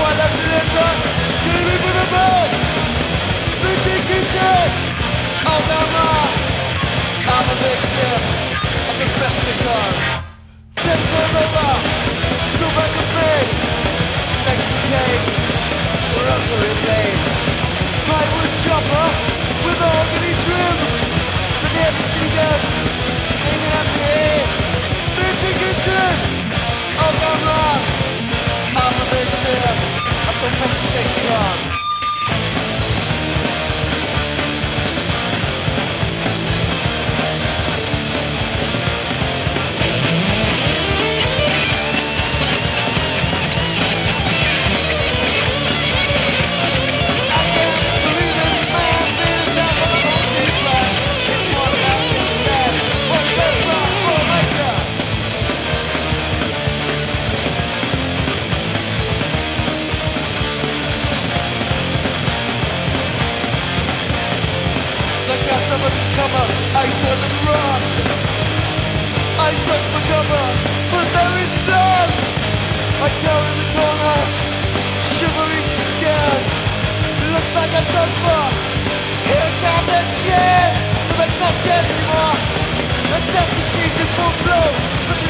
I left it in the screaming for the boat. Bitchy kitchen. Oh no, Mom. I'm a victim of the best of guns. Ten turn over. Still back the face. Next to cake. Rotary blades. Plywood chopper with mahogany trim. The near machine gun aiming at me. Bitchy kitchen. Oh no, Mom. I'm a victim of domestic guns. I turn and run. I duck for cover, but there is none. I go in the corner, shivering, scared. Looks like I'm done for. Here come the tears, so they're not dead anymore. The death machines in full flow, such a